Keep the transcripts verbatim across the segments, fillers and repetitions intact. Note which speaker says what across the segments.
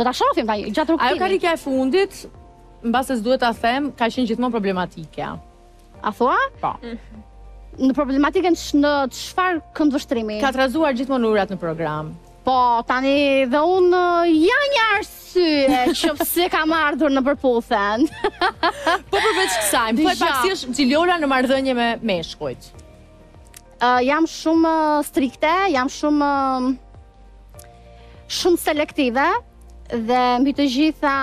Speaker 1: Do ta shohim tani gjatë rrugtimit.
Speaker 2: Ajo karrika e fundit, mbase s'duhet ta them, ka qenë gjithmonë problematike.
Speaker 1: A thua?
Speaker 2: Po.
Speaker 1: Në problematikën në çfarë këndvështrimi?
Speaker 2: Ka trazuar gjithmonë urat në program.
Speaker 1: Po, tani dhe unë ja një arsye që pse kam ardhur në përputhen.
Speaker 2: Po përveç kësaj, më thuaj pak si është Xhiliola në marrëdhënie me meshkujt.
Speaker 1: Uh, jam shumë strikte, jam shumë shumë selektive dhe mbi të gjitha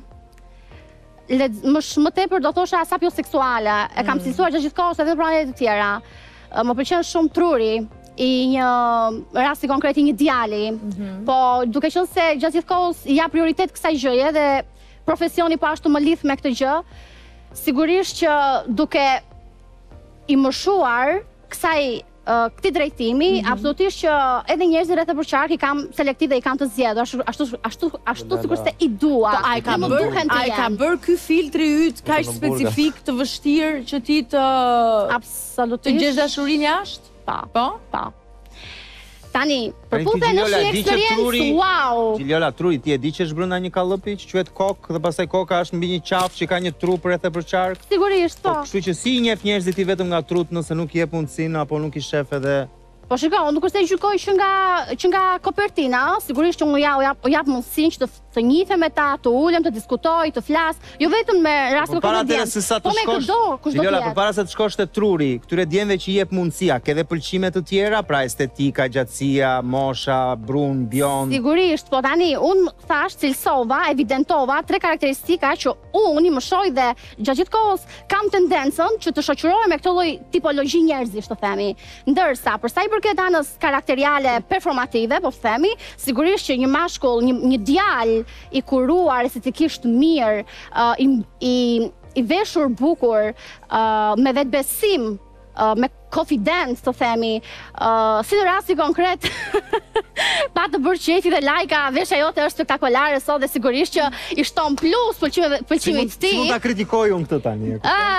Speaker 1: më, më tepër do thosha sapioseksuale. E kam cilësuar gjatë gjithë kohës edhe në pranet të tjera. Uh, më pëlqen shumë truri i një rasti konkret i një djali, mm-hmm. po duke qenë se gjatë gjithë kohës ja prioritet kësaj gjëje dhe profesioni po ashtu më lidh me këtë gjë, sigurisht që duke i moshuar kësaj uh, këtij drejtimi, mm-hmm. absolutisht që edhe njerëzit rreth e përqark i kam selektiv dhe i kam të zgjedhur, ashtu ashtu ashtu ashtu sikur se i dua.
Speaker 2: Po ai ka bër, ai ka bër ky filtri yt kaq specifik të vështirë që ti të
Speaker 1: absolutisht
Speaker 2: të gjesh dashurinë jashtë?
Speaker 1: Pa,
Speaker 2: po,
Speaker 1: pa. Tani, përputhen është një eksperiencë, wow!
Speaker 3: Xhiliola, truri, ti e di që është brenda një kallëpi që quhet kokë dhe pastaj koka është mbi një qafë që ka një trup rreth e përqark?
Speaker 1: Sigurisht, po.
Speaker 3: Kështu që si i njeh njerëzit i vetëm nga trut nëse nuk i jep mundësinë apo nuk i shef edhe.
Speaker 1: Po shiko, unë nuk është e gjykoj që nga që nga kopertina, sigurisht që unë ja u jap, jap mundësinë që të, të njihem me ta, të ulem, të diskutoj, të flas, jo vetëm me raste konkrete. Po me kudo, kush do të jetë.
Speaker 3: Përpara se të shkosh te truri, këtyre djemve që i jep mundësia, ke dhe pëlqime të tjera, pra estetika, gjatësia, mosha, brun, bjond.
Speaker 1: Sigurisht, po tani unë thash cilësova, evidentova tre karakteristika që unë i më shoj dhe gjatë gjithë kohës kam tendencën që të shoqërohem me këtë lloj tipologji njerëzish, të themi. Ndërsa për sa i përket anës karakteriale performative, po themi, sigurisht që një mashkull, një, një djalë i kuruar, estetikisht mirë, uh, i, i, i veshur bukur, uh, me vetbesim, uh, me confidence, të themi, uh, si në rasti konkret, pa të bërë qefi dhe lajka, vesha jote është spektakolare sot dhe sigurisht që i shton plus pëlqimit të ti.
Speaker 3: Si mund ta kritikoj unë këtë tani?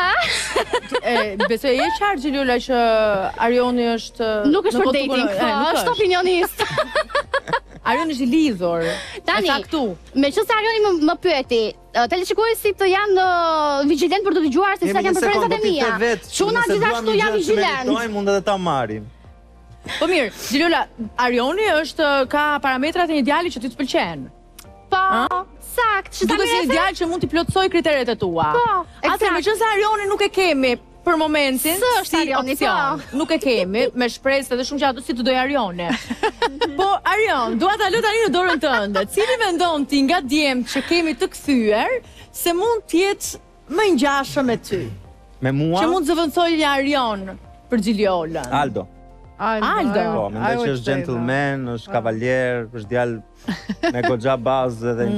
Speaker 2: Besoj e qartë Xhiliola që Arioni është...
Speaker 1: Nuk është për dating, është opinionist.
Speaker 2: Arioni është i lidhur.
Speaker 1: Tani, me që se Arioni më, më pyeti, teleshikuesit të janë vigjilent për të dëgjuar se sa janë preferencat e mia. Çuna gjithashtu janë vigjilent.
Speaker 3: Mund edhe ta marrim.
Speaker 2: Po mirë, Xhiliola, Arioni është ka parametrat e një djali që ty të pëlqen.
Speaker 1: Po, sakt.
Speaker 2: Duke si një djalë që mund t'i plotësoj kriteret e tua.
Speaker 1: Po,
Speaker 2: eksakt. Me që se Arioni nuk e kemi për momentin, si opcion, nuk e kemi, me shpresë edhe shumë gjatë si të doj Arione. Po, Arion, dua ta lë tani në dorën tënde. Cili mendon ti nga djemt që kemi të kthyer se mund të jetë më ngjashëm me ty?
Speaker 3: Me mua?
Speaker 2: Që mund të zëvendësoj një Arion për Xhiliolën.
Speaker 3: Aldo.
Speaker 2: Aldo.
Speaker 3: Po, mendoj që është gentleman, është kavaljer, është djalë me goxha bazë dhe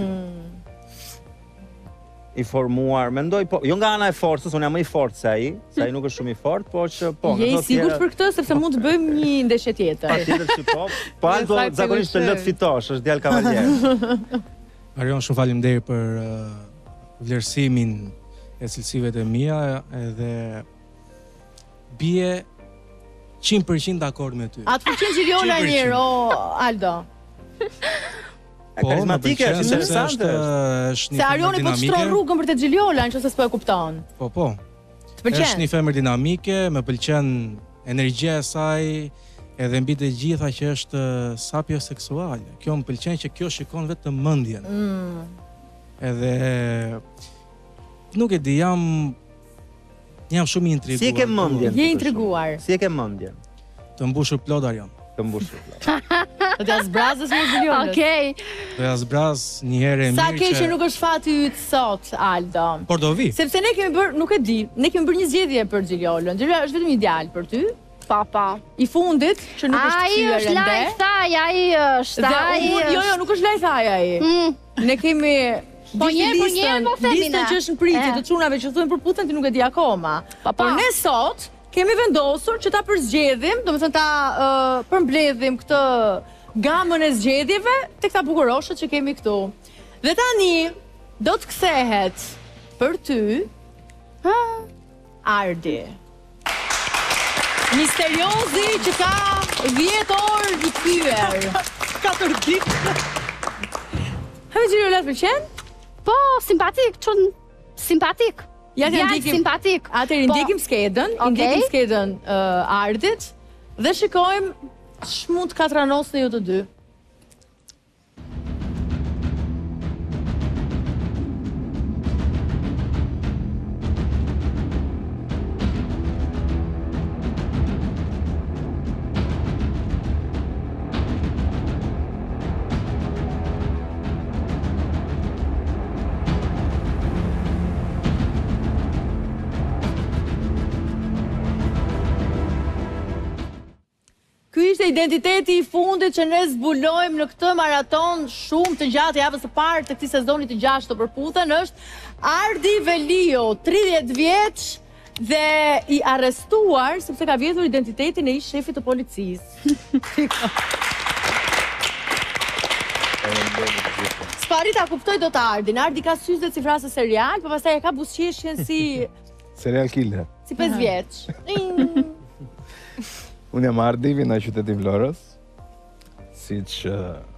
Speaker 3: i formuar, mendoj, po, jo nga ana e forcës, unë jam më i fortë se ai, se ai nuk është shumë i fortë, po që po.
Speaker 2: Je i sigurt për këtë sepse mund të bëjmë një ndeshje tjetër.
Speaker 3: Patjetër që po. Po Aldo zakonisht të lë të fitosh, është djalë kavaljer.
Speaker 4: Arion, shumë faleminderit për vlerësimin e cilësive të mia edhe bie cent përqind dakord me ty.
Speaker 2: A të pëlqen Xhiliola njëherë, o Aldo?
Speaker 3: Po, karizmatike, është interesante.
Speaker 4: Se
Speaker 2: Arioni po të shtron rrugën për te Xhiliola, nëse s'po e kupton.
Speaker 4: Po, po.
Speaker 2: Të pëlqen?
Speaker 4: Është një femër dinamike, më pëlqen energjia e saj, edhe mbi të gjitha që është sapioseksuale. Kjo më pëlqen që kjo shikon vetëm mendjen. Edhe nuk e di, jam jam shumë i intriguar.
Speaker 3: Si e ke mendjen?
Speaker 2: Je intriguar.
Speaker 3: Si e ke mendjen?
Speaker 4: Të mbushur plot Arion.
Speaker 3: Të mbushur plot.
Speaker 2: Do t'ja zbrazës me Xhiliolën.
Speaker 1: Okej.
Speaker 4: Do t'ja zbraz një herë e mirë.
Speaker 2: Sa keq që nuk është fati yt sot, Aldo.
Speaker 4: Por do vi.
Speaker 2: Sepse ne kemi bër, nuk e di, ne kemi bërë një zgjedhje për Xhiliolën. Xhiliola është vetëm ideal për ty.
Speaker 1: Pa, pa.
Speaker 2: I fundit, që nuk është kthyer ende.
Speaker 1: Ai është lajth thaj, ai është, ai është.
Speaker 2: Jo, jo, nuk është lajth thaj ai. Ne kemi
Speaker 1: Po njerë, po njerë, po themina.
Speaker 2: Listën që është në pritje të çunave që thonë përputhen ti nuk e di akoma. Por ne sot kemi vendosur që ta përzgjedhim, domethënë ta përmbledhim këtë gamën e zgjedhjeve tek këta bukuroshët që kemi këtu. Dhe tani do të kthehet për ty Ardi. Misteriozi që ka dhjetë orë i kthyer. katër ditë. Hëve Gjiliola të pëlqen?
Speaker 1: Po, simpatik, çun simpatik.
Speaker 2: Ja të
Speaker 1: Djalë
Speaker 2: ndjekim
Speaker 1: simpatik.
Speaker 2: Atëherë i
Speaker 1: Po.
Speaker 2: ndjekim skedën, i
Speaker 1: Okej.
Speaker 2: ndjekim skedën uh, Ardit dhe shikojmë ç'mund të katranosni ju të dy. Ky ishte identiteti i fundit që ne zbulojmë në këtë maraton shumë të gjatë javës së parë të këtij sezoni të gjashtë të përputhen, është Ardi Velio, tridhjetë vjeç dhe i arrestuar sepse ka vjedhur identitetin e ish shefit të policisë. S'pari ta kuptoj dot Ardin. Ardi ka syze si frasë serial, por pastaj e ka buzëqeshjen si
Speaker 5: Serial killer.
Speaker 2: si pesë vjeç.
Speaker 5: Unë jam Ardi, vi nga qyteti Vlorës, si që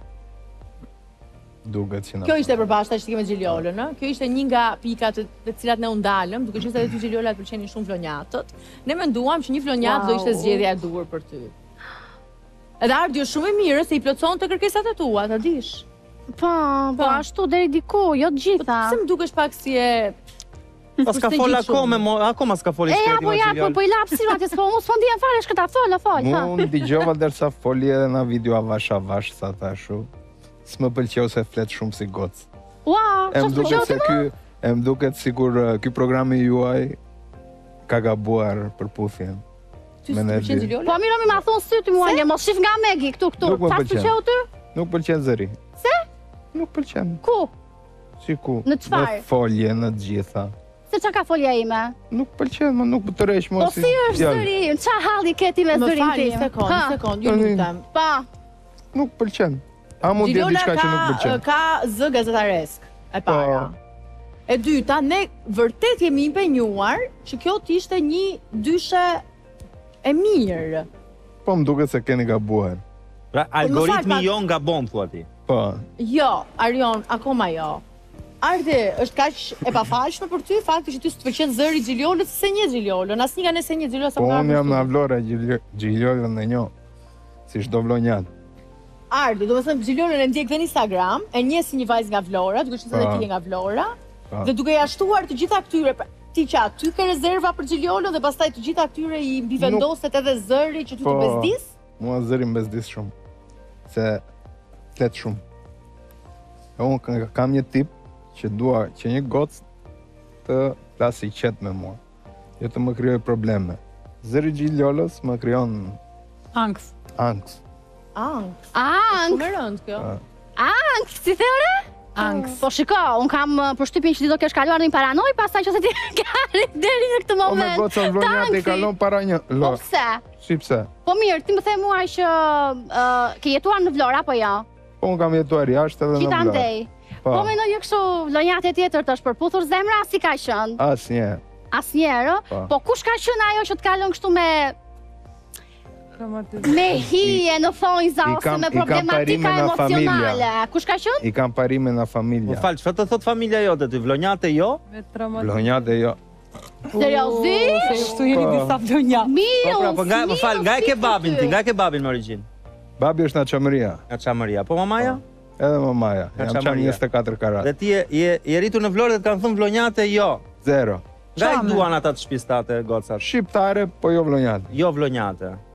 Speaker 5: duket që na...
Speaker 2: Kjo ishte e përbashkëta që me Gjiliolën, ë? Kjo ishte një nga pikat të të cilat ne u ndalëm, duke qenë se edhe ty Gjiliola të pëlqenin shumë vlonjatët. Ne menduam që një vlonjat do
Speaker 1: Wow.
Speaker 2: ishte zgjedhja e duhur për ty. Edhe Ardi është shumë i mirë se i plotson të kërkesat e tua, ta dish.
Speaker 1: Po, po ashtu deri diku, jo të gjitha.
Speaker 2: Se më dukesh pak si e
Speaker 3: Po s'ka
Speaker 2: Kurse
Speaker 3: fol
Speaker 2: gjithë
Speaker 3: akoma,
Speaker 2: shumë.
Speaker 3: mo- akoma s'ka fol i
Speaker 1: E,
Speaker 3: shkreti
Speaker 1: apo
Speaker 3: me
Speaker 1: ja, po,
Speaker 3: Gjiliol.
Speaker 1: po i lap si atje, s'po, mos po ndihem fare, shkëta, fol, fol, ha.
Speaker 5: Unë dëgjova derisa foli edhe na video avash avash sa tashu. S'më pëlqeu se flet shumë si gocë.
Speaker 1: Ua,
Speaker 5: E
Speaker 1: çfarë
Speaker 5: më
Speaker 1: të
Speaker 5: duket se
Speaker 1: qoftë?
Speaker 5: ky, e më duket sikur uh, ky programi juaj ka gabuar përputhjen.
Speaker 2: ty
Speaker 5: Me
Speaker 2: s'të
Speaker 5: ne
Speaker 2: pëlqen
Speaker 5: di.
Speaker 2: Gjiliola?
Speaker 1: Po mirë, mi ma thon syti mua, një mos shif nga Megi këtu këtu.
Speaker 5: Nuk më
Speaker 1: Çfarë të
Speaker 5: pëlqen.
Speaker 1: pëlqeu ty?
Speaker 5: Nuk pëlqen zëri.
Speaker 1: Se?
Speaker 5: Nuk pëlqen.
Speaker 1: Ku?
Speaker 5: Si ku?
Speaker 1: Në çfarë?
Speaker 5: Në folje, në të gjitha.
Speaker 1: Se çka ka folja ime?
Speaker 5: Nuk pëlqen, më nuk të rreq
Speaker 1: Po
Speaker 5: më
Speaker 1: si është zëri? im? Qa halli keti me
Speaker 2: Më
Speaker 1: zërin
Speaker 2: fal,
Speaker 1: tim?
Speaker 2: një sekond,
Speaker 1: Ha,
Speaker 2: një sekond, ju
Speaker 5: Tani-
Speaker 2: lutem.
Speaker 1: Pa,
Speaker 5: Nuk pëlqen. A mund të jetë
Speaker 2: Gjiliola
Speaker 5: diçka që nuk
Speaker 2: ka,
Speaker 5: pëlqen?
Speaker 2: ka zë gazetaresk, e para.
Speaker 5: Po.
Speaker 2: E dyta, ne vërtet jemi impenjuar që kjo të ishte një dyshe e mirë.
Speaker 5: Po më duket se keni gabuar.
Speaker 3: Pra,
Speaker 2: fal,
Speaker 3: algoritmi
Speaker 2: pak-
Speaker 3: jo nga bon, thua ti.
Speaker 5: Po.
Speaker 2: Jo, Arion, akoma jo. Ardi, është kaq e pafalshme për ty fakti që ty s'të pëlqen zëri i Gjiliolës se një Gjiliolën. Asnjë nga ne se një Gjiliolë sa
Speaker 5: Po
Speaker 2: më ka
Speaker 5: unë jam
Speaker 2: përshtypjen.
Speaker 5: në Vlora, Gjiliolën e njo. Si çdo vlonjat.
Speaker 2: Ardi, do të thënë Gjiliolën e ndjek dhe në Instagram, e njeh si një vajzë nga Vlora, duke qenë se edhe
Speaker 5: Po.
Speaker 2: ti je nga Vlora.
Speaker 5: Po.
Speaker 2: Dhe duke ja shtuar të gjitha këtyre, pra, ti që aty ke rezerva për Gjiliolën dhe pastaj të gjitha këtyre i mbivendoset edhe zëri që ty
Speaker 5: Po.
Speaker 2: të bezdis?
Speaker 5: Mua zëri më bezdis shumë. Se flet shumë. E unë ka- kam një tip që dua që një gocë të flasi qet me mua. Jo të më krijoj probleme. Zëri i Gjiliolës më krijon
Speaker 6: Angst.
Speaker 5: angst.
Speaker 2: Angst.
Speaker 1: Ank,
Speaker 2: Shumë e rëndë kjo.
Speaker 5: Po.
Speaker 1: ank, si theore?
Speaker 6: Angst.
Speaker 1: Po shiko, un kam uh, përshtypjen që ti do kesh kaluar në një paranoj, pastaj që se ti ke arrit deri në këtë
Speaker 5: Po me
Speaker 1: moment.
Speaker 5: goca vlonjat i
Speaker 1: Tanksi.
Speaker 5: kalon para një.
Speaker 1: Po
Speaker 5: Lo,
Speaker 1: pse?
Speaker 5: si pse?
Speaker 1: Po mirë, ti më the mua që uh, ke jetuar në Vlorë apo jo?
Speaker 5: Po unë kam jetuar jashtë edhe në Vlorë.
Speaker 1: Gjithandej. Po
Speaker 5: Po,
Speaker 1: mendoj një kështu vlonjate tjetër të është përputhur zemra si ka qenë?
Speaker 5: asnjë.
Speaker 1: Asnjëherë.
Speaker 5: Po.
Speaker 1: Po kush ka qenë ajo që të kalon kështu me me hije në thonjza
Speaker 5: I
Speaker 1: ose
Speaker 5: kam-
Speaker 1: me
Speaker 5: i kam
Speaker 1: problematika
Speaker 5: parime nga
Speaker 1: emocionale?
Speaker 5: familja.
Speaker 1: Kush ka qenë?
Speaker 5: I kam parime nga
Speaker 3: Më
Speaker 5: familja.
Speaker 3: fal, çfarë të thot familja jote ty? Vlonjate jo?
Speaker 6: Me traumatizëm.
Speaker 5: Vlonjat e jo.
Speaker 1: Seriozisht?
Speaker 6: Kështu jeni
Speaker 5: Po.
Speaker 6: disa vlonja.
Speaker 1: Mirë,
Speaker 3: Po pra, po nga, më fal, nga e ke babin ti,
Speaker 1: ti?
Speaker 3: nga e ke babin në origjinë?
Speaker 5: Babi është nga Çamëria,
Speaker 3: Nga Çamëria. Po mamaja?
Speaker 5: edhe mamaja.
Speaker 3: Nga
Speaker 5: Jam qam
Speaker 3: Çamëria.
Speaker 5: njëzet e katër karat.
Speaker 3: Dhe ti je, je, je rritur në Vlorë dhe të kanë thënë vlonjate jo.
Speaker 5: Zero.
Speaker 3: Nga i
Speaker 6: Çame.
Speaker 3: duan ata të shtëpisë tate, gocat?
Speaker 5: Shqiptare, po jo vlonjat.
Speaker 3: Jo vlonjate.